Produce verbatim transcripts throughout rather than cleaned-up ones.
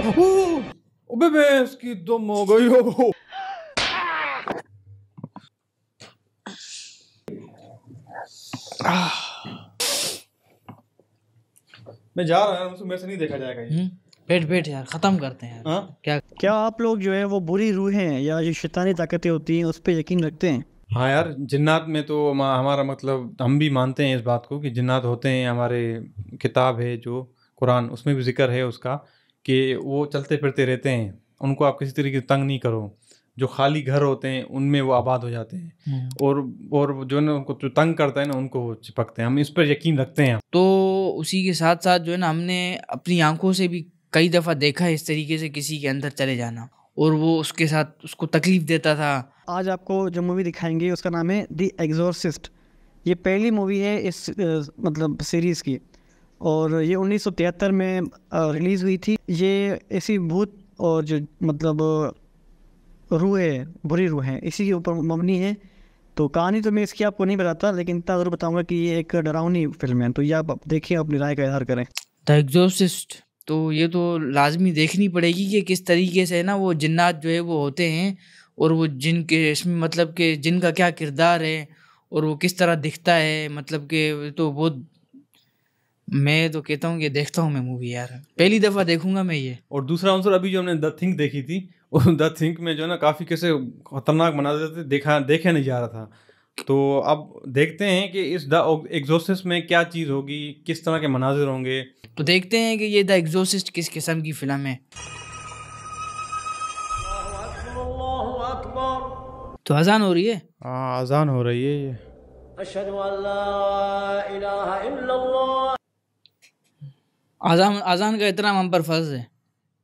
अबे भैंस की दुम हो गई हो। मैं जा रहा हूँ, मेरे से नहीं देखा जाएगा ये। बैठ बैठ यार, खत्म करते हैं। हाँ? क्या क्या आप लोग जो है वो बुरी रूहें या जो शैतानी ताकतें होती हैं उस पर यकीन रखते हैं? हाँ यार, जिन्नात में तो हमा- हमारा मतलब हम भी मानते हैं इस बात को कि जिन्नात होते हैं। हमारे किताब है जो कुरान, उसमें भी जिक्र है उसका कि वो चलते फिरते रहते हैं, उनको आप किसी तरीके से तंग नहीं करो। जो खाली घर होते हैं उनमें वो आबाद हो जाते हैं, और और जो है ना उनको जो तंग करता है ना उनको वो चिपकते हैं। हम इस पर यकीन रखते हैं। तो उसी के साथ साथ जो है ना, हमने अपनी आंखों से भी कई दफा देखा है इस तरीके से किसी के अंदर चले जाना, और वो उसके साथ उसको तकलीफ देता था। आज आपको जो मूवी दिखाएंगे उसका नाम है द एग्जॉर्सिस्ट। ये पहली मूवी है इस अ, मतलब सीरीज़ की, और ये उन्नीस सौ तिहत्तर में रिलीज़ हुई थी। ये ऐसी भूत और जो मतलब रूहें, बुरी रूहें, इसी के ऊपर मबनी है। तो कहानी तो मैं इसकी आपको नहीं बताता, लेकिन इतना ज़रूर बताऊंगा कि ये एक डरावनी फिल्म है। तो ये आप देखिए, अपनी राय का इजहार करें। द एग्जॉर्सिस्ट, तो ये तो लाजमी देखनी पड़ेगी कि किस तरीके से ना वो जिन्नात जो है वो होते हैं, और वो जिन के इसमें मतलब कि जिन का क्या किरदार है और वो किस तरह दिखता है। मतलब कि तो बहुत, मैं तो कहता हूँ कि देखता हूँ मैं मूवी यार, पहली दफ़ा देखूंगा मैं ये। और दूसरा आंसर अभी जो हमने द थिंक देखी थी, वो द थिंक में जो है ना काफ़ी कैसे खतरनाक बना देते थे, देखा देखे नहीं जा रहा था। तो अब देखते हैं कि इस द एग्जॉर्सिस्ट में क्या चीज़ होगी, किस तरह के मनाजिर होंगे। तो देखते हैं कि ये द एग्जॉर्सिस्ट किस किस्म की फिल्म है। तो अजान हो रही है। हाँ, अजान हो रही है ये। अजान अजान का इतना हम पर फर्ज है।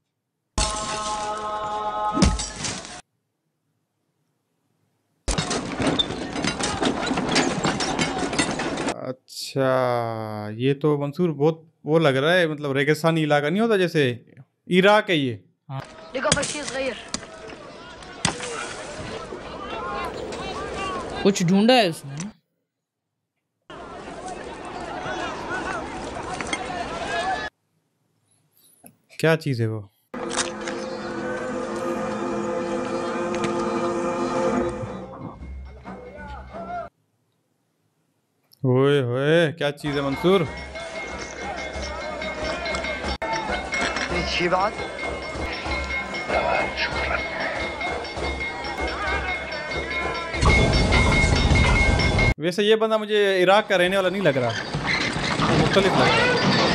अच्छा, ये तो मंसूर बहुत वो लग रहा है, मतलब रेगिस्तानी इलाका नहीं होता जैसे, इराक है ये। कुछ ढूंढा है उसने ना। क्या चीज़ है वो? ओए होए, क्या चीज़ है मंसूर? अच्छी बात। वैसे ये बंदा मुझे इराक का रहने वाला नहीं लग रहा, मुख्तलिफ लग रहा है।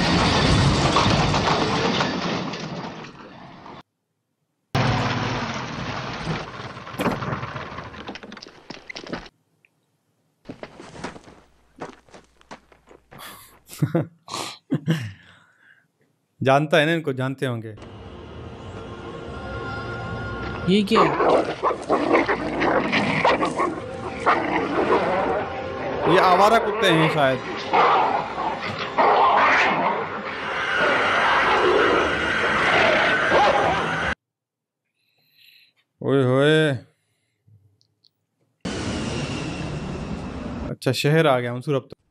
जानता है ना इनको, जानते होंगे। ये क्या है? ये आवारा कुत्ते हैं शायद। ओए होए, अच्छा शहर आ गया मंसूर अब तो।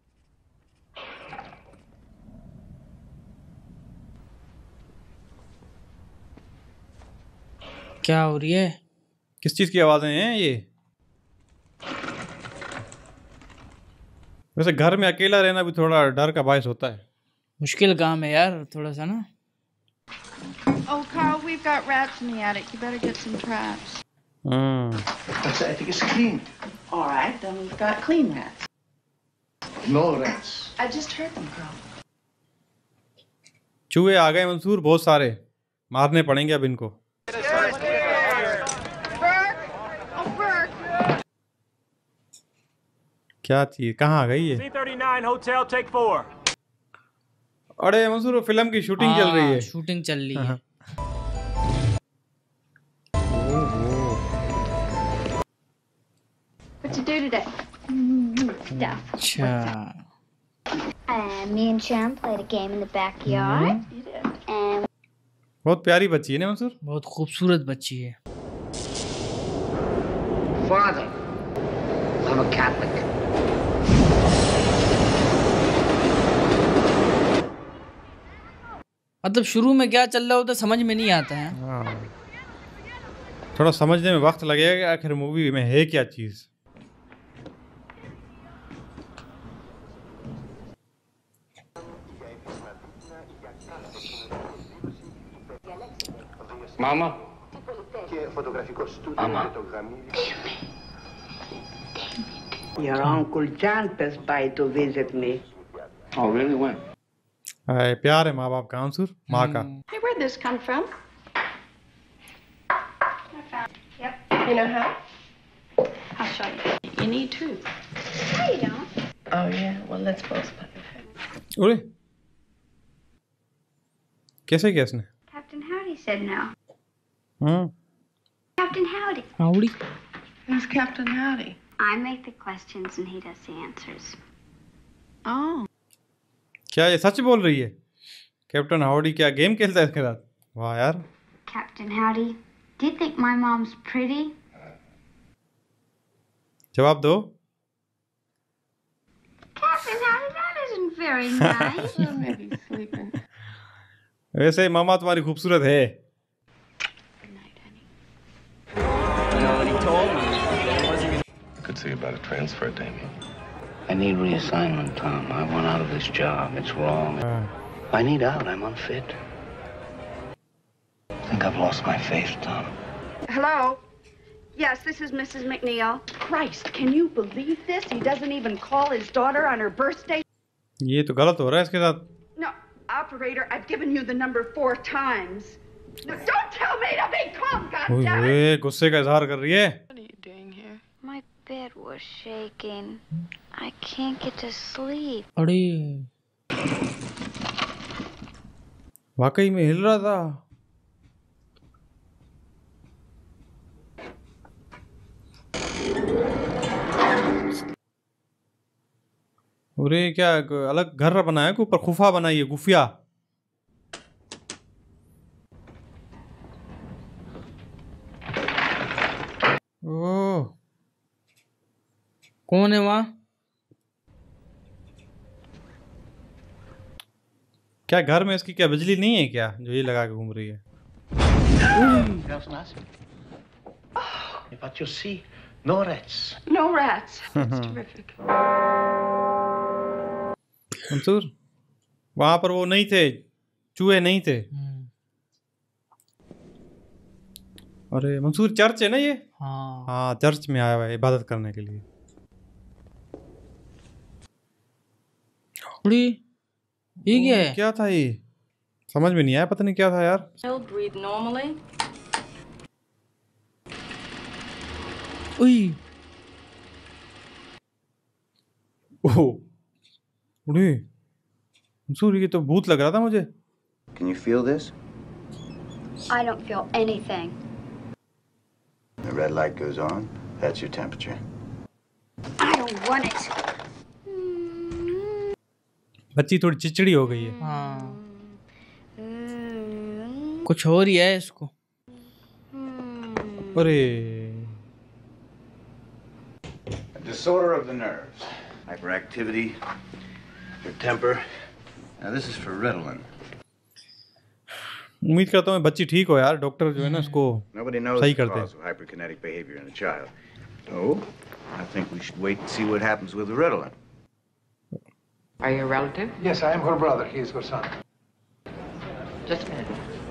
क्या हो रही है? किस चीज़ की आवाज़ें हैं ये? वैसे घर में अकेला रहना भी थोड़ा डर का बायस होता है। मुश्किल काम है यार थोड़ा सा ना। Oh, Carl, we've got rats in the attic. You better get some traps. Hmm. But the attic is clean. All right, then we've got clean rats. No rats. I just heard them, Carl. चूहे आ गए मंसूर, बहुत सारे, मारने पड़ेंगे अब इनको। क्या चीज, कहाँ आ गई ये? C thirty-nine Hotel, take four. अरे मंसूर, फिल्म की शूटिंग चल रही है। शूटिंग चल रही है। What you do today? Stuff. अच्छा। Uh, me and Sharon played a game in the backyard. And बहुत प्यारी बच्ची है ना मंसूर? बहुत खूबसूरत बच्ची है। Father, I'm a Catholic. मतलब शुरू में क्या चल रहा होता समझ में नहीं आता है। हाँ, थोड़ा समझने में वक्त लगेगा कि आखिर मूवी में है क्या चीज़। Mama? Mama? Your Uncle John passed by to visit me. Oh, really? When? हाय, प्यार है माँ बाप का आंसर, माँ का। Hey, where'd this come from? Yep. You know how? I'll show you. You need to. No, you don't. Oh, yeah. Well, let's both put your head. अरे कैसे किया इसने? Captain Howdy said no. Hmm, Captain Howdy. Howdy. Who's Captain Howdy? I make the questions and he does the answers. Oh. क्या ये सच बोल रही है? Captain howdy क्या गेम खेलता है इसके साथ? वाह यार। Captain Howdy, do you think my mom's pretty? जवाब दो। Captain Howdy, that isn't very nice. Well, maybe he's sleeping. वैसे मामा तुम्हारी खूबसूरत है। Good night, honey. You know what he told me? He wasn't gonna... Could see about a transfer, Damien. I need reassignment, Tom. I want out of this job. It's wrong. हाँ, I need out. I'm unfit. I think I've lost my faith, Tom. Hello? Yes, this is Missus McNeil. Christ, can you believe this? He doesn't even call his daughter on her birthday. ये तो गलत हो रहा है इसके साथ। No, operator, I've given you the number four times. No, don't tell me to be calm, goddammit! ओए गुस्से का इजहार कर रही है। What are you doing here? My bed was shaking. I can't get to sleep. अरे वाकई में हिल रहा था। अरे क्या अलग घर बनाया कि ऊपर खुफा बनाई है, गुफिया। ओह, कौन है वहाँ? क्या घर में इसकी क्या बिजली नहीं है क्या जो ये लगा के घूम रही है? But you see, no rats. No rats. That's terrific. Mansoor, वहां पर वो नहीं थे, चूहे नहीं थे। अरे मंसूर, चर्च है ना ये? हाँ हाँ, चर्च में आया हुआ है इबादत करने के लिए। अरे ये क्या है? क्या था ये? समझ में नहीं आया, पता नहीं क्या था यार। He'll breathe normally. ओए ओह, अरे मंसूर, ये तो भूत लग रहा था मुझे। Can you feel this? I don't feel anything. The red light goes on. That's your temperature. I don't want it. बच्ची थोड़ी चिचड़ी हो गई है। हाँ कुछ हो रही है इसको। अरे Disorder of the nerves, hyperactivity, your temper. Now this is for Ritalin. उम्मीद करता हूँ बच्ची ठीक हो यार, डॉक्टर जो है ना उसको Nobody knows सही the करते cause of hyperkinetic behavior in a child. So, I think we should wait and see what happens with the Ritalin. Are you a relative? Yes, I am her brother. He is her son. Just a minute.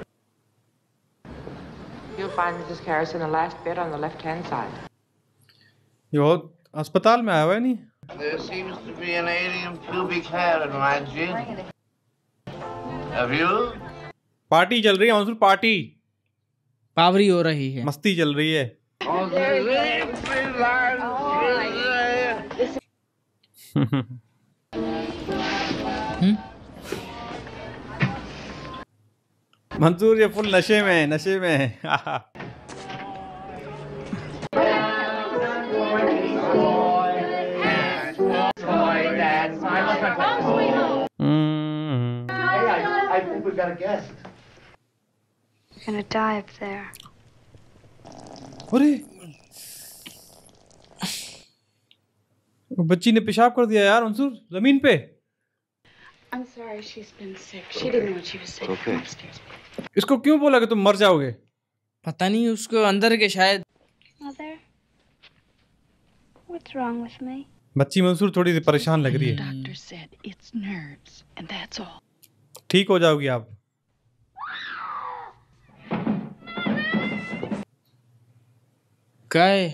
You'll find Missus Harrison the last bed on the left-hand side. ये बहुत अस्पताल में आया हुआ है नहीं? There seems to be an alien pubic hair in my gin. Have you? Party चल रही है मंसूर, पार्टी पावरी हो रही है। मस्ती चल रही है। मंसूर ये फुल नशे में है, नशे में है। I think we've got a guest. You're gonna die up there. अरे बच्ची ने पेशाब कर दिया यार मंसूर, जमीन पे। I'm sorry she's been sick. She didn't know what she was saying. Okay. Come upstairs. इसको क्यों बोला कि तुम मर जाओगे? पता नहीं उसको अंदर के शायद। Mother, what's wrong with me? बच्ची मंसूर थोड़ी सी परेशान लग रही है। Doctor said it's nerves, and that's all. ठीक हो जाओगी आप। क्या है?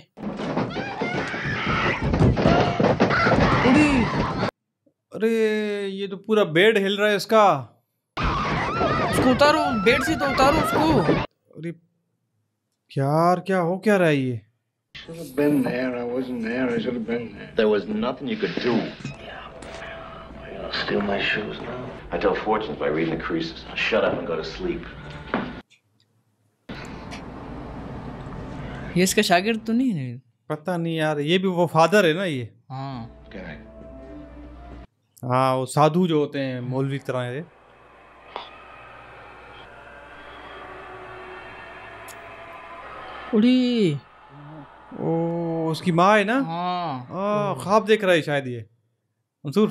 अरे ये तो पूरा बेड हिल रहा है इसका। उसको उतारो, बेड से तो उतारो उसको। अरे यार क्या हो क्या रहा है ये? Should have been there. I wasn't there. I should have been there. There was nothing you could do. Yeah. Are you gonna steal my shoes now? I tell fortunes by reading the creases. Now shut up and go to sleep. ये इसका शागिर्द तो नहीं है? पता नहीं यार, ये भी वो फादर है ना ये। हाँ। हाँ वो साधु जो होते हैं मौलवी तरह है। उड़ी। ओ उसकी माँ है ना? हाँ। हाँ ख्वाब देख रहा है शायद ये मंसूर।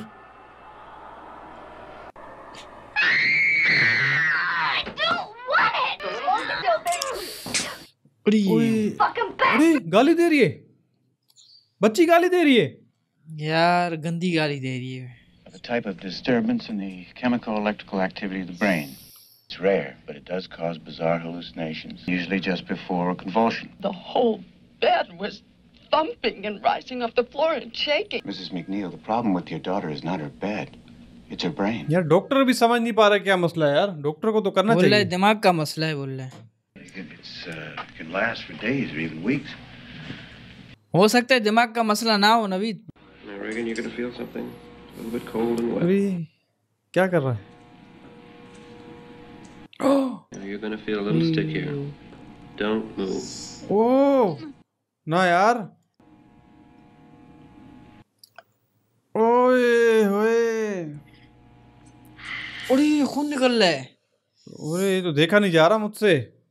अरे गाली दे रही है, बच्ची गाली दे रही है यार, गंदी गाली दे रही है। A type of disturbance in the chemical electrical activity of the brain. It's rare, but it does cause bizarre hallucinations, usually just before a convulsion. The whole bed was thumping and rising off the floor and shaking. Missus McNeil, the problem with your daughter is not her bed. It's her brain. यार doctor भी समझ नहीं पा रहा क्या मसला है यार, डॉक्टर को तो करना चाहिए। बोल रहा है दिमाग का मसला है, बोल रहा है। It's uh, can last for days or even weeks. हो सकता है दिमाग का मसला ना हो Naveed. I reckon you're gonna feel something a little bit cold and wet. अरे क्या कर रहा है? You're gonna feel a little stick here. Don't move. ओ ना यार, ओए होए, अरे खून निकल रहा है। अरे ये तो देखा नहीं जा रहा मुझसे।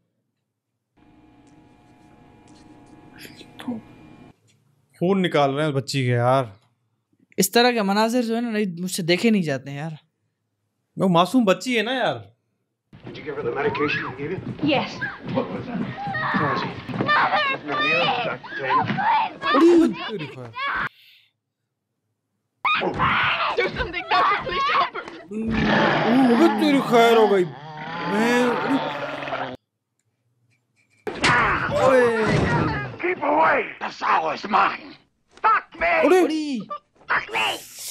खून निकाल रहे हैं बच्ची के यार। इस तरह के मनाजिर जो है ना मुझसे देखे नहीं जाते हैं यार। वो मासूम बच्ची है ना यार। Did you give her the medication I gave you? Yes. What was that? Where is he? Mother, McNeil, Doctor Taylor. Do something, doctor, please help her. अबे तेरी खैर हो गई। Keep away! The sow is mine. Fuck me! Fuck me!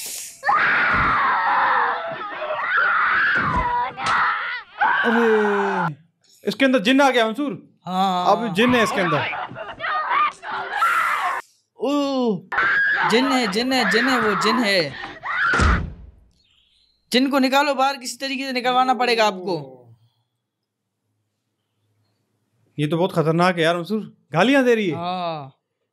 अरे इसके अंदर जिन्न आ गया मंसूर। हाँ अब जिन्न है इसके अंदर। ओ जिन्न है, जिन्न है, जिन्न है, वो जिन्न है। जिन्न को निकालो बाहर, किसी तरीके से निकलवाना पड़ेगा आपको। ये तो बहुत खतरनाक है यार मंसूर, गालियां दे रही है। हाँ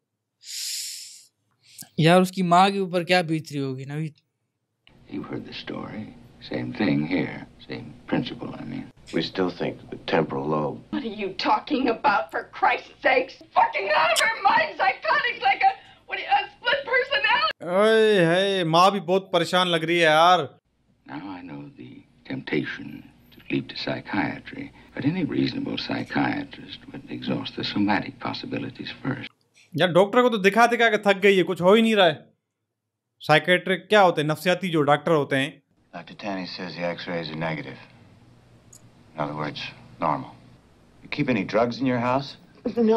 यार उसकी माँ के ऊपर क्या बीत रही होगी Naveed. You've heard the story. Same thing here. Same principle, I mean. We still think the temporal lobe. What are you talking about, for Christ's sakes? Fucking out of her mind, psychotic, like a, what are you, a split personality. ओए है, माँ भी बहुत परेशान लग रही है यार। Now I know the temptation to leap to psychiatry, but any reasonable psychiatrist would exhaust the somatic possibilities first. यार डॉक्टर को तो दिखा दिखा के थक गई है, कुछ हो ही नहीं रहा है। साइकेट्रिक क्या होते हैं, नफ्सियाती जो डॉक्टर होते हैं। Doctor Tanny says the X-rays are negative. In other words, normal. You keep any drugs in your house? No.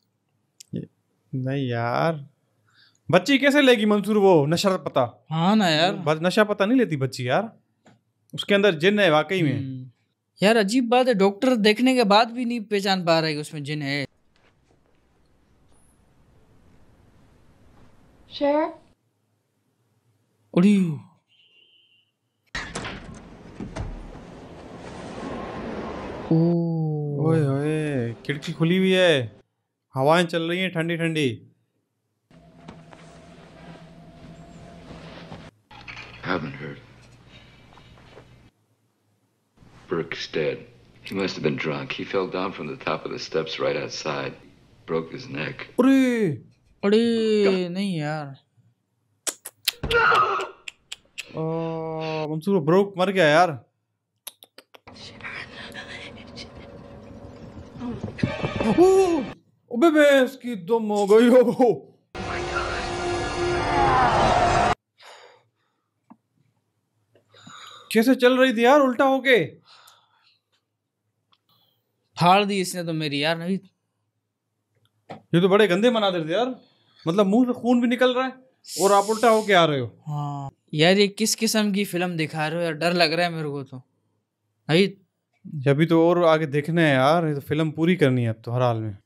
नहीं यार, बच्ची कैसे लेगी मंसूर वो नशा पता? हाँ ना यार, नशा पता नहीं लेती बच्ची यार, उसके अंदर जिन्न है वाकई में। यार अजीब बात है, डॉक्टर देखने के बाद भी नहीं पहचान पा रहा है कि उसमें जिन्न है। Sheriff? उड़ी ओए ओए, खिड़की खुली हुई है, हवाएं चल रही हैं ठंडी ठंडी। Haven't heard. Burke's dead. He must have been drunk. He fell down from the top of the steps right outside. Broke his neck. अरे अरे नहीं यार, मंसूर ब्रोक मर गया यार। अबे बे इसकी दम हो गई हो। कैसे चल रही थी यार उल्टा होके? फाड़ दी इसने तो मेरी यार नवीद। ये तो बड़े गंदे मंादिर थे यार, मतलब मुंह से खून भी निकल रहा है और आप उल्टा होके आ रहे हो। हाँ यार ये किस किस्म की फिल्म दिखा रहे हो यार, डर लग रहा है मेरे को तो नवीद। अभी तो और आगे देखना है यार, ये तो फिल्म पूरी करनी है अब तो हर हाल में।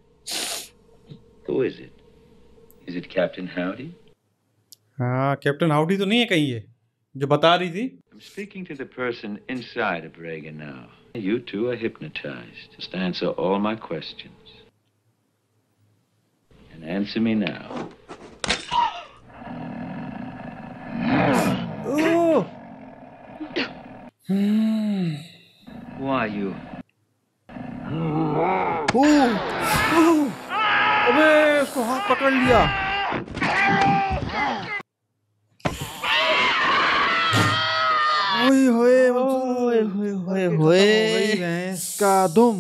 Who is it? Is it Captain Howdy? हाँ कैप्टन हाउडी तो नहीं है कहीं ये जो बता रही थी। I'm speaking to the person inside of Reagan now. You two are hypnotized. Just answer all my questions. And answer me now. Oh. Who are you? अबे उसको हाथ पकड़ लिया। ओए होए ओए होए होए होए इसका दुम।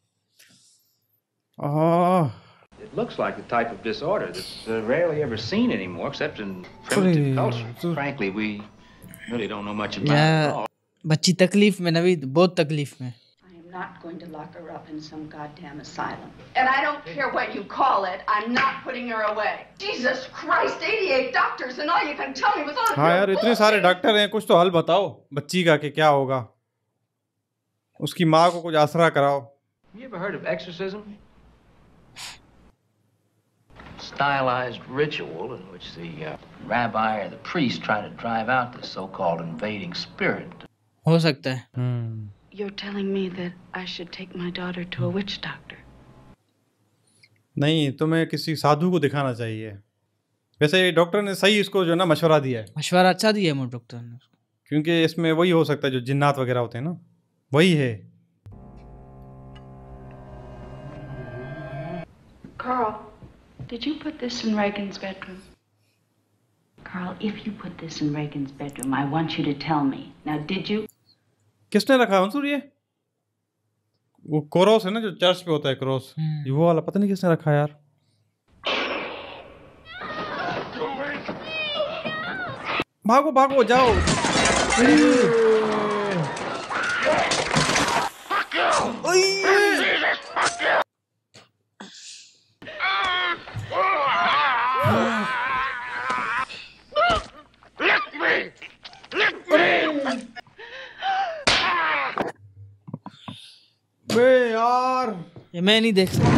Ah. It looks like the type of disorder that's uh, rarely ever seen anymore, except in primitive culture. Frankly, we really don't know much about it at all. बच्ची तकलीफ में नवीद, बहुत तकलीफ में। I am not going to lock her up in some goddamn asylum. And I don't care what you call it. I'm not putting her away. Jesus Christ, eighty-eight doctors and all you can tell me with all. हाँ यार इतने सारे doctor हैं, कुछ तो हल बताओ बच्ची का कि क्या होगा। उसकी माँ को कुछ आसरा कराओ। You ever heard of exorcism? Stylized ritual in which the uh, rabbi or the priest try to drive out the so-called invading spirit. हो सकता है। हम्म। You're telling me that I should take my daughter to a witch doctor? नहीं, तुम्हें किसी साधु को दिखाना चाहिए। वैसे डॉक्टर ने सही इसको जो ना मशवरा दिया है। मशवरा अच्छा दिया है मुझे डॉक्टर ने, क्योंकि इसमें वही हो सकता है जो जिन्नात वगैरह होते हैं ना, वही है। Carl, did you put this in Reagan's bedroom? Carl, if you put this in Reagan's bedroom, I want you to tell me. Now, did you? किसने रखा मंसूर ये? वो क्रॉस है ना जो चर्च पे होता है क्रॉस, ये वो वाला पता नहीं किसने रखा यार। भागो भागो जाओ। बे यार ये मैं नहीं देख सकता।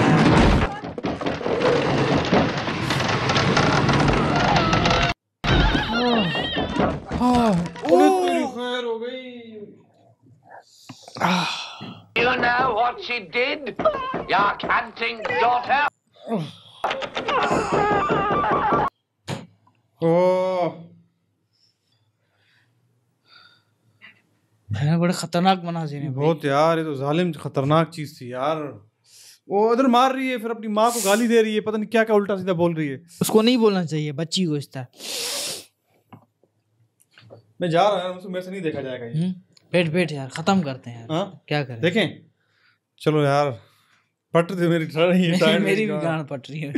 हाँ, तेरी खैर हो गई। You know what she did? Your canting daughter. ओह, बड़ा खतरनाक मनाज़िर है बहुत यार, ये तो जालिम खतरनाक चीज थी यार। वो उधर मार रही है, फिर अपनी माँ को गाली दे रही है, पता नहीं क्या क्या उल्टा सीधा बोल रही है। उसको नहीं बोलना चाहिए, बच्ची को इस तरह। मैं जा रहा हूँ, मेरे से नहीं देखा जाएगा ये। बैठ बैठ यार, खत्म करते हैं यार। हाँ? क्या करें? देखें, चलो यार, पट रही मेरी मेरी, मेरी भी गांड पट रही है।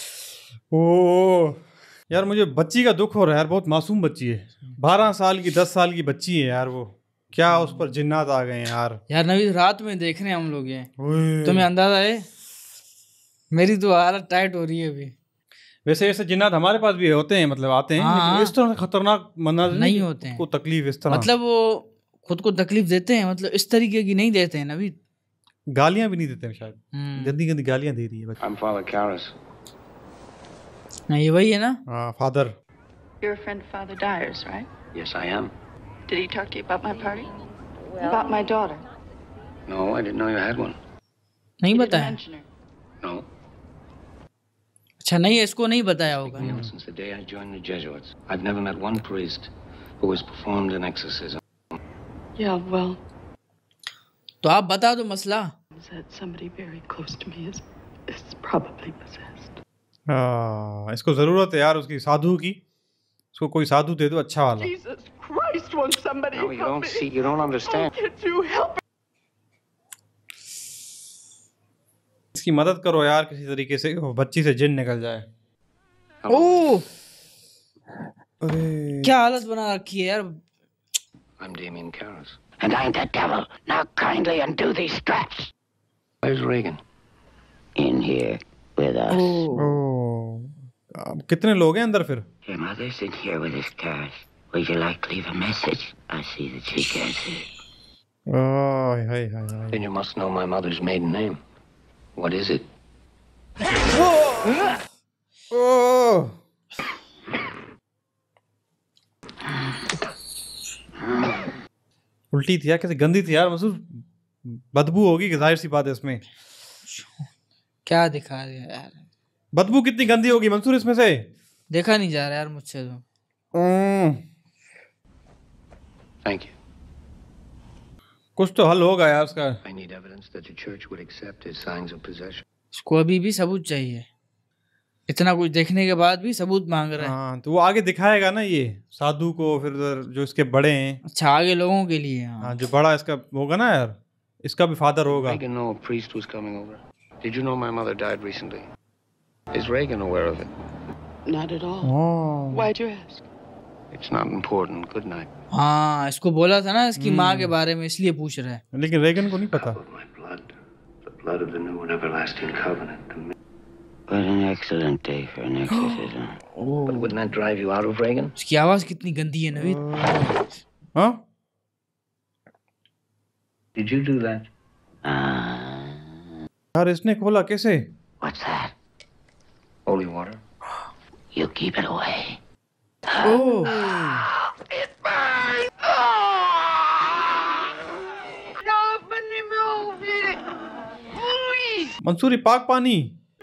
ओ यार, मुझे बच्ची का दुख हो रहा है यार, बहुत मासूम बच्ची है, बारह साल की दस साल की बच्ची है यार। वो क्या उस पर जिन्नात आ गए हैं यार। यार नवीद, रात में देख रहे हैं हम लोग ये, तुम्हें अंदाजा है? मेरी तो हालत टाइट हो रही है अभी। वैसे ऐसे जिन्नात हमारे पास भी होते हैं, मतलब आते हैं, हाँ, लेकिन इस तरह खतरनाक मंजर नहीं होते हैं। को तकलीफ इस तरह, मतलब वो खुद को तकलीफ देते हैं, मतलब इस तरीके की नहीं देते हैं नवीद। गालियां भी नहीं देते हैं शायद, गंदी गंदी गालियां दे रही है। I'm Father Karras. हाँ, ये वही है ना? हाँ, father. You're a friend of Father Dyer's, right? Yes, I am. Did he talk to you about my party? Well, about my daughter? No, I didn't know you had one. नहीं बताया? No. अच्छा, नहीं, इसको नहीं बताया होगा। Since the day I joined the Jesuits, I've never met one priest who has performed an exorcism. Yeah, well. तो आप बता दो मसला। That somebody very close to me is is probably possessed. हाँ, इसको जरूरत है यार उसकी साधु की, इसको कोई साधु दे दो अच्छा वाला। Jesus Christ, won't somebody No, you help don't me? see, you don't understand. Can't you help? इसकी मदद करो यार किसी तरीके से, वो बच्ची से जिन निकल जाए। ओह अरे क्या हालत बना रखी है यार। I'm Damien Karras. And I'm the devil. Now kindly undo these straps. Where's Reagan? In here with us. ओह अब कितने लोग हैं अंदर फिर? Your mother's in here with his cash. Would you like to leave a message? I see that she can't see. Oh hi hi hi. Then you must know my mother's maiden name. What is it? ओह उल्टी थी यार, कैसे गंदी थी यार मसूर, बदबू होगी कि जाहिर सी बात है इसमें। क्या दिखा रहे हैं यार, बदबू कितनी गंदी होगी मंसूर इसमें से, देखा नहीं जा रहा यार मुझसे तो। Thank you. कुछ तो हल होगा यार उसका। I need evidence that the church would accept his signs of possession. उसको अभी भी सबूत चाहिए, इतना कुछ देखने के बाद भी सबूत मांग रहा है। हाँ तो वो आगे दिखाएगा ना ये साधु को, फिर जो इसके बड़े हैं। अच्छा आगे लोगों के लिए। हाँ, हाँ जो बड़ा इसका होगा ना यार, इसका भी फादर होगा। Reagan know a priest was coming over. Did you know my mother died recently? Is Reagan aware of it? Not at all. Oh. Why'd you ask? It's not important. Good night. हाँ इसको बोला था ना इसकी माँ के बारे में, इसलिए पूछ रहा है। लेकिन रेगन को नहीं पता। My blood, the blood of the new and everlasting covenant. What an excellent day for an exorcism. But wouldn't that drive you out of Reagan? उसकी आवाज कितनी गंदी है नवीद। हाँ? Did you do that? Uh, यार इसने खोला कैसे? What's that? Holy water. You keep it away. Oh. It burns. Mansuri पाक पानी।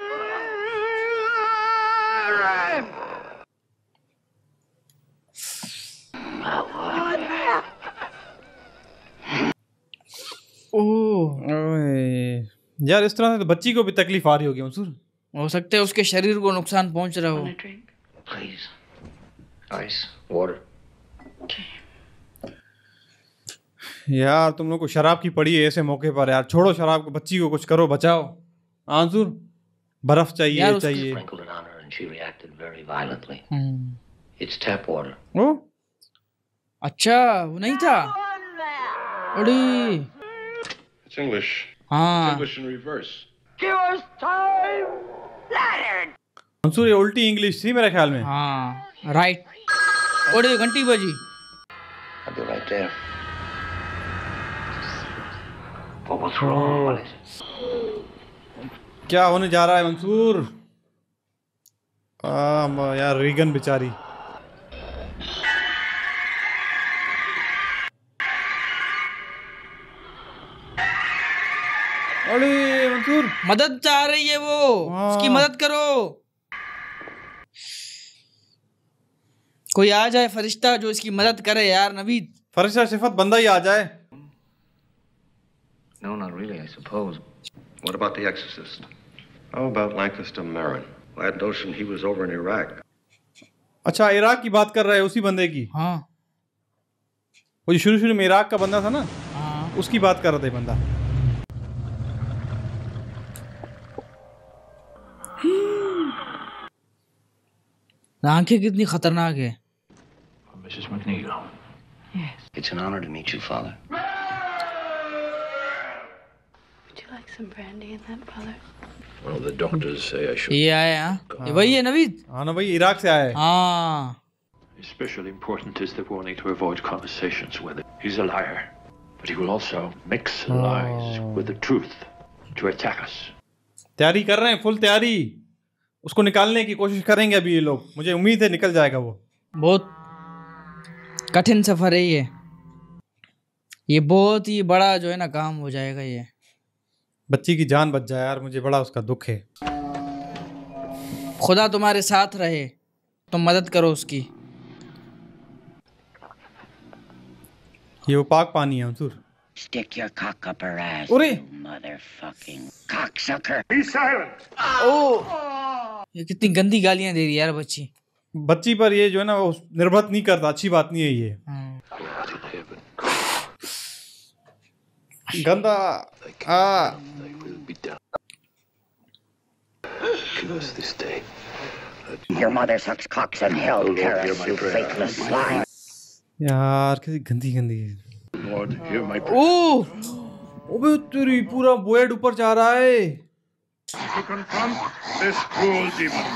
ओह यार इस तरह से तो बच्ची को भी तकलीफ आ रही होगी मंसूर। हो सकता है उसके शरीर को नुकसान पहुंच रहा हो। Please. Ice, water. यार तुम लोग को शराब की पड़ी है ऐसे मौके पर यार, छोड़ो शराब को, बच्ची को कुछ करो, बचाओ। आंसुर बर्फ चाहिए चाहिए। Sprinkled it on her and she reacted very violently. Hmm. It's tap water. ओ अच्छा वो नहीं था। अरे It's English. हाँ। It's English in reverse. Give us time, Leonard. Mansoor ये उल्टी इंग्लिश थी मेरे ख्याल में। हाँ राइट। अरे घंटी बजी। I'll be right there. But what's wrong? What is it? क्या होने जा रहा है मंसूर? आ, यार रीगन बेचारी। अरे मंसूर मदद चाह रही है वो, उसकी मदद करो। कोई आ जाए फरिश्ता जो इसकी मदद करे यार नवीद। फरिश्ता सिफत बंदा ही आ जाए। No, not really, I suppose. What about the exorcist? How about Lancaster Marin? I had notion he was over in Iraq. अच्छा इराक की बात कर रहे हैं, उसी बंदे की। हाँ वो जो शुरू शुरू में इराक का बंदा था ना, हाँ उसकी बात कर रहे थे बंदा। आंखें कितनी खतरनाक है। Missus McNeil. Yes. It's an honor to meet you, Father. Would you like some brandy in that, Father? Well, the doctors say I should. ये आए हाँ, ये वही है नवीद। हाँ ना भाई इराक से आए। हाँ। Especially important is the warning to avoid conversations with him. He's a liar, but he will also mix lies with the truth to attack us. तैयारी कर रहे हैं, फुल तैयारी। उसको निकालने की कोशिश करेंगे अभी ये लोग, मुझे उम्मीद है निकल जाएगा वो। बहुत कठिन सफर है ये ये बहुत ही बड़ा जो है ना काम हो जाएगा ये। बच्ची की जान बच जाए यार, मुझे बड़ा उसका दुख है। खुदा तुम्हारे साथ रहे, तुम मदद करो उसकी। ये वो पाक पानी है Mansoor. Stick your cock up her ass, अरे you motherfucking cocksucker. Be silent. ओ ये कितनी गंदी गालियां दे रही है यार बच्ची। बच्ची पर ये जो है ना वो निर्भर नहीं करता, अच्छी बात नहीं है ये। गंदा आ Curse this day. Your mother sucks cocks in hell, Karis, you faithless swine. यार कैसी गंदी गंदी है। Lord, hear my prayer. ओह ओबे तेरी पूरा बोएड ऊपर जा रहा है। To confront this cruel demon.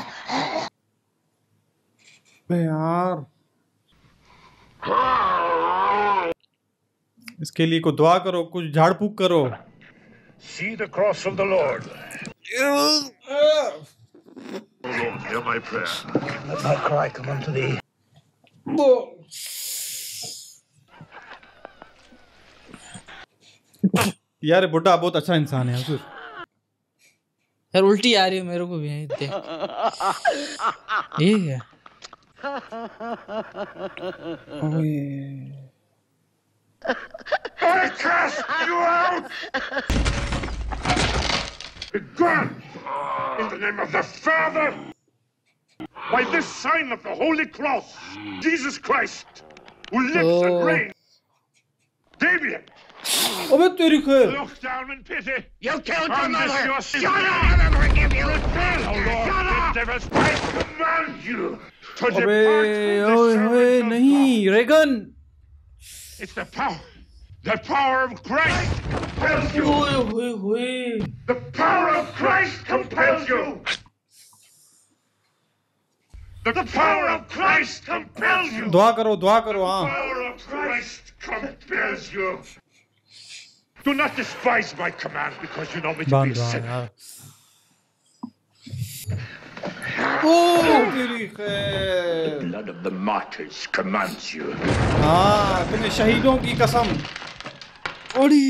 बे यार इसके लिए कोई दुआ करो, कुछ झाड़ फूक करो। See the cross of the Lord. Oh Lord, hear my prayer. Let my cry come unto thee. यार बुड्ढा बहुत अच्छा इंसान है हुजूर। यार उल्टी आ रही है मेरे को भी देख। ये क्या? I cast you out! Begone! In the name of the Father! By this sign of the Holy Cross, Jesus Christ, who lives Oh. and reigns. Damien! अबे तेरी खैर। Look down in pity! You killed your On this mother! your Shut sin. up! I'll never forgive you! Repent, O Lord, Shut up! endeavors. I command you to अबे depart from ओए this ओए servant of नहीं Reagan. God. It's the power, the power of Christ compels you. ओए ओए ओए। The power of Christ compels you. The power of Christ compels you. दुआ करो दुआ करो हाँ। The power of Christ compels you. Do not despise my command because you know me to be बांध a दो sinner. यार। ओह तेरी खैर। The blood of the martyrs commands you. हाँ तुम्हें शहीदों की कसम। ओड़ी।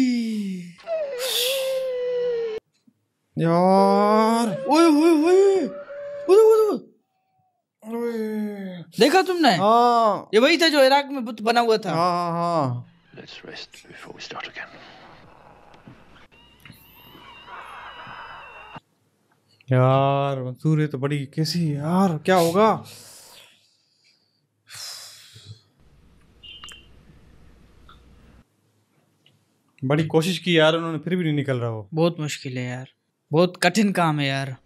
यार ओए ओए ओए। ओए ओए ओए। देखा तुमने? हाँ ये वही था जो इराक में बुत बना हुआ था। हाँ हाँ हाँ। Let's rest before we start again. यार मंसूर ये तो बड़ी कैसी यार क्या होगा। बड़ी कोशिश की यार उन्होंने फिर भी नहीं निकल रहा वो। बहुत मुश्किल है यार, बहुत कठिन काम है यार।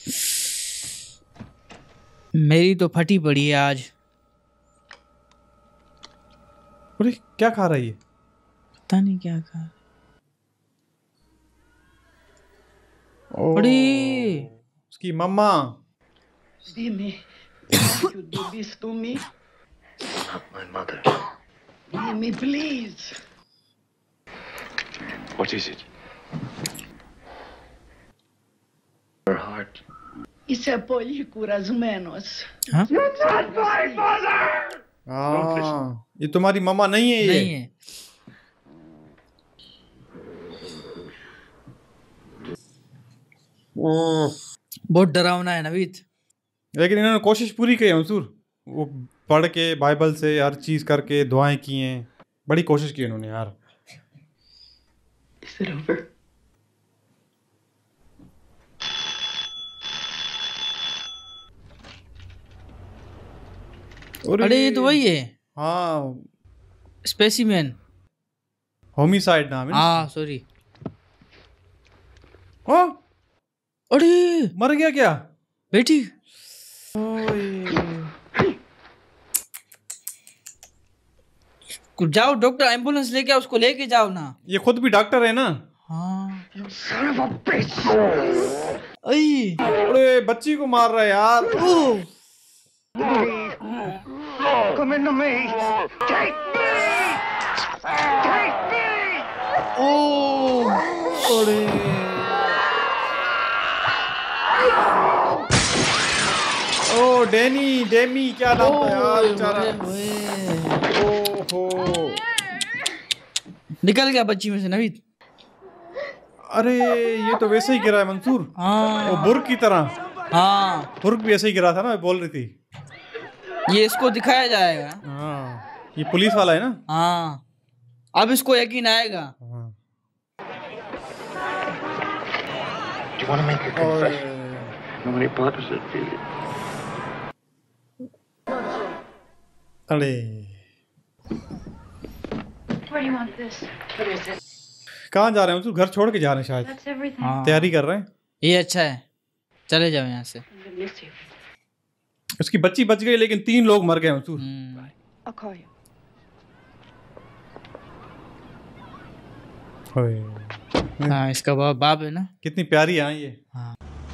मेरी तो फटी पड़ी है आज। अरे क्या खा रही है? पता नहीं क्या खा। बड़ी उसकी मम्मा। Jimmy, why you do this to me? Not my mother. Jimmy, please. What is it? Her heart. Isso é polícuras menos. हाँ? You're not my mother! हाँ ये तुम्हारी मम्मा नहीं है ये। नहीं है। बहुत डरावना है नवीद। लेकिन इन्होंने कोशिश पूरी की है मंसूर। वो पढ़ के बाइबल से हर चीज करके दुआएं की हैं। बड़ी कोशिश की इन्होंने यार। Is it over? अरे ये तो वही है। हाँ स्पेसिमेन। होमिसाइड नाम है। हाँ सॉरी। हाँ अरे मर गया क्या? बेटी। जाओ डॉक्टर एम्बुलेंस लेके आओ, उसको लेके जाओ ना। ये खुद भी डॉक्टर है ना। हाँ। Son of a bitch! अरे बच्ची को मार रहा है यार। Come into me! Take me! Take me! ओह अरे ओ डैनी डेमी क्या नाम था यार बेचारा। ओहो निकल गया बच्ची में से नवीद। अरे ये तो वैसे ही गिरा है मंसूर। हाँ वो बुर्ग की तरह। हाँ बुर्ग भी ऐसे ही गिरा था ना, बोल रही थी। ये इसको दिखाया जाएगा। हाँ ये पुलिस वाला है ना। हाँ अब इसको यकीन आएगा। Do you want to make a confession? How many parts does it feel? अरे Where do you want this? What is this? कहाँ जा रहे हैं? घर छोड़ के जा रहे हैं शायद, हाँ। तैयारी कर रहे हैं। ये अच्छा है, चले जाओ यहाँ से। उसकी बच्ची बच गई लेकिन तीन लोग मर गए मंसूर। हाँ, इसका बाप बाप है ना। कितनी प्यारी है ये। हाँ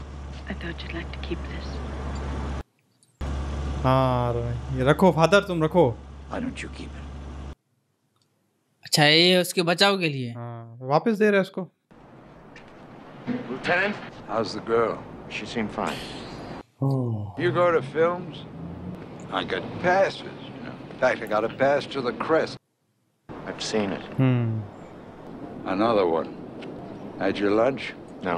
हाँ ये रखो फादर, तुम रखो। अच्छा ये उसके बचाव के लिए। हाँ वापस दे रहे हैं उसको। Lieutenant, how's the girl? She seemed fine. Oh. You go to films? I got passes, you know. In fact, I got a pass to the Crest. I've seen it. Hmm. Another one. Had your lunch? No.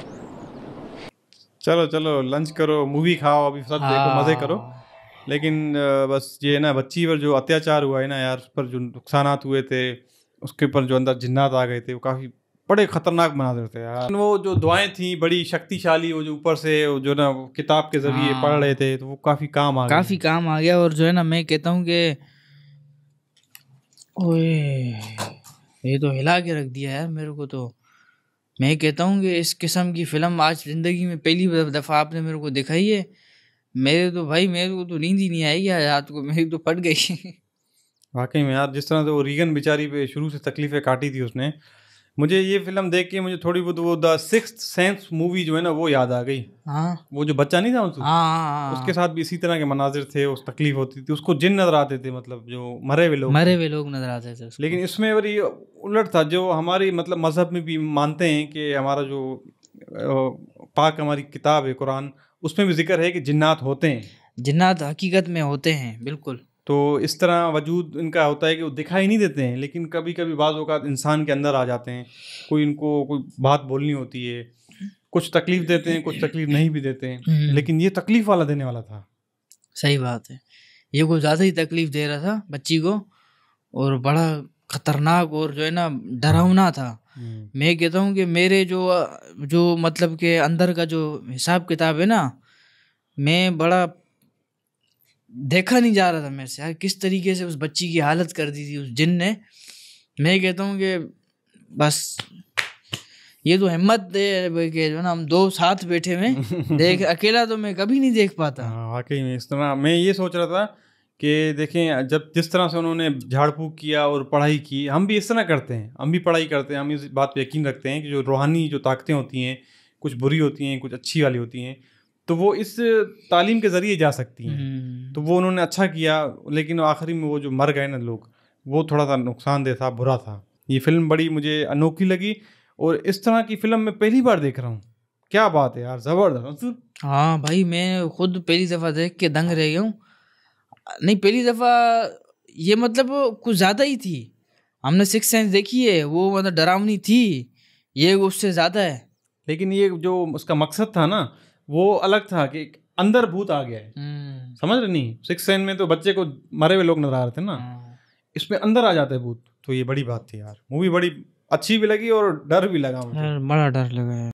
चलो चलो lunch करो, movie खाओ, अभी सब देखो, मजे करो। लेकिन बस ये ना बच्ची पर जो अत्याचार हुआ है ना यार, उस पर जो नुकसानात हुए थे, उसके ऊपर जो अंदर जिन्नात आ गए थे, वो काफ़ी बड़े खतरनाक मनाज़िर थे यार। वो जो दुआएं थी बड़ी शक्तिशाली, वो जो ऊपर से जो ना किताब के जरिए हाँ। पढ़ रहे थे, तो वो काफ़ी काम आ गया, काफ़ी काम आ गया। और जो है ना मैं कहता हूँ कि ओए ये तो हिला के रख दिया यार मेरे को। तो मैं कहता हूँ कि इस किस्म की फ़िल्म आज ज़िंदगी में पहली दफ़ा आपने मेरे को दिखाई है। मेरे तो भाई मेरे को तो नींद ही नहीं आएगी आज रात को, मेरी तो फट गई। वाकई में यार, जिस तरह से वो रीगन बेचारी पे शुरू से तकलीफ़ें काटी थी उसने, मुझे ये फिल्म देख के मुझे थोड़ी बहुत वो द सिक्स्थ सेंस मूवी जो है ना वो याद आ गई। हाँ वो जो बच्चा नहीं था उसको, हाँ उसके साथ भी इसी तरह के मनाजिर थे, उस तकलीफ होती थी, उसको जिन नजर आते थे, मतलब जो मरे हुए लोग मरे हुए लोग नजर आते थे उसको। लेकिन इसमें बड़ी उलट था, जो हमारी मतलब मजहब में भी मानते हैं कि हमारा जो पाक हमारी किताब है कुरान, उसमें भी जिक्र है कि जिन्नात होते हैं, जिन्नात हकीकत में होते हैं बिल्कुल। तो इस तरह वजूद इनका होता है कि वो दिखाई नहीं देते हैं, लेकिन कभी कभी बाज़ औक़ात इंसान के अंदर आ जाते हैं। कोई इनको कोई बात बोलनी होती है, कुछ तकलीफ़ देते हैं, कुछ तकलीफ़ नहीं भी देते हैं, लेकिन ये तकलीफ़ वाला देने वाला था। सही बात है, ये कुछ ज़्यादा ही तकलीफ़ दे रहा था बच्ची को, और बड़ा ख़तरनाक और जो है ना डरावना था। मैं कहता हूँ कि मेरे जो जो मतलब के अंदर का जो हिसाब किताब है ना, मैं बड़ा देखा नहीं जा रहा था मेरे से यार, किस तरीके से उस बच्ची की हालत कर दी थी उस जिन ने। मैं कहता हूँ कि बस ये तो हिम्मत दे कि जो ना हम दो साथ बैठे में देख, अकेला तो मैं कभी नहीं देख पाता। हाँ वाकई में, इस तरह मैं ये सोच रहा था कि देखें जब जिस तरह से उन्होंने झाड़ फूक किया और पढ़ाई की, हम भी इस तरह करते हैं, हम भी पढ़ाई करते हैं, हम इस बात पर यकीन रखते हैं कि जो रूहानी जो ताकतें होती हैं, कुछ बुरी होती हैं, कुछ अच्छी वाली होती हैं, तो वो इस तालीम के ज़रिए जा सकती हैं। तो वो उन्होंने अच्छा किया, लेकिन आखिरी में वो जो मर गए ना लोग, वो थोड़ा सा नुकसानदेह था, बुरा था। ये फ़िल्म बड़ी मुझे अनोखी लगी, और इस तरह की फ़िल्म मैं पहली बार देख रहा हूँ। क्या बात है यार, ज़बरदस्त। हाँ भाई, मैं खुद पहली दफ़ा देख के दंग रह गया हूँ। नहीं, पहली दफ़ा ये मतलब कुछ ज़्यादा ही थी। हमने सिक्स सेंस देखी है, वो मतलब डरावनी थी, ये उससे ज़्यादा है। लेकिन ये जो उसका मकसद था ना, वो अलग था कि अंदर भूत आ गया है, समझ रहे नहीं। सिक्स सेंस में तो बच्चे को मरे हुए लोग नजर आ रहे थे ना, इसमें अंदर आ जाते भूत, तो ये बड़ी बात थी यार। मूवी बड़ी अच्छी भी लगी और डर भी लगा मुझे, बड़ा डर लगा है।